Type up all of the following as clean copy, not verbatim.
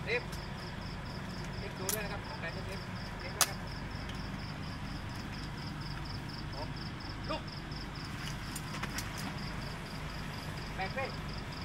เซฟดูด้วยนะครับแต่เซฟด้วยครับลุกแบกเป้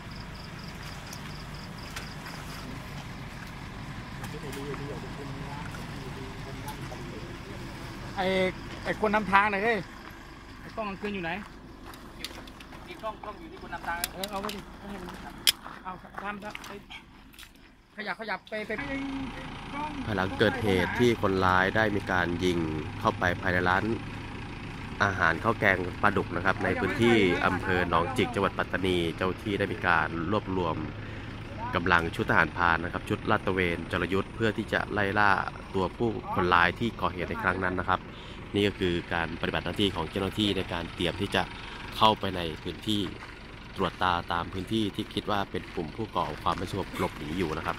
ไอ้คนนำทางหน่อยเฮ้ยไอ้กล้องกลางคืนอยู่ไหนมีกล้องอยู่ที่คนนำทางเอาไปดิเอาทำไปขยับไปภายหลังเกิดเหตุที่คนร้ายได้มีการยิงเข้าไปภายในร้านอาหารข้าวแกงปลาดุกนะครับในพื้นที่อำเภอหนองจิกจังหวัดปัตตานีเจ้าที่ได้มีการรวบรวมกำลังชุดทหารพรานนะครับชุดลาดตระเวนจรยุทธ์เพื่อที่จะไล่ล่าตัวผู้คนร้ายที่ก่อเหตุในครั้งนั้นนะครับนี่ก็คือการปฏิบัติหน้าที่ของเจ้าหน้าที่ในการเตรียมที่จะเข้าไปในพื้นที่ตรวจตาตามพื้นที่ที่คิดว่าเป็นกลุ่มผู้ก่อความไม่สงบหลบหนีอยู่นะครับ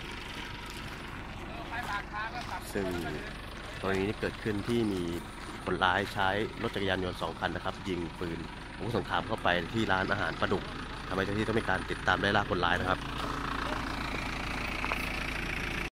ซึ่งกรณีนี้เกิดขึ้นที่มีคนร้ายใช้รถจักรยานยนต์2 คันนะครับยิงปืนอาวุธสงครามเข้าไปที่ร้านอาหารปลาดุกทำให้เจ้าหน้าที่ต้องมีการติดตามไล่ล่าคนร้ายนะครับ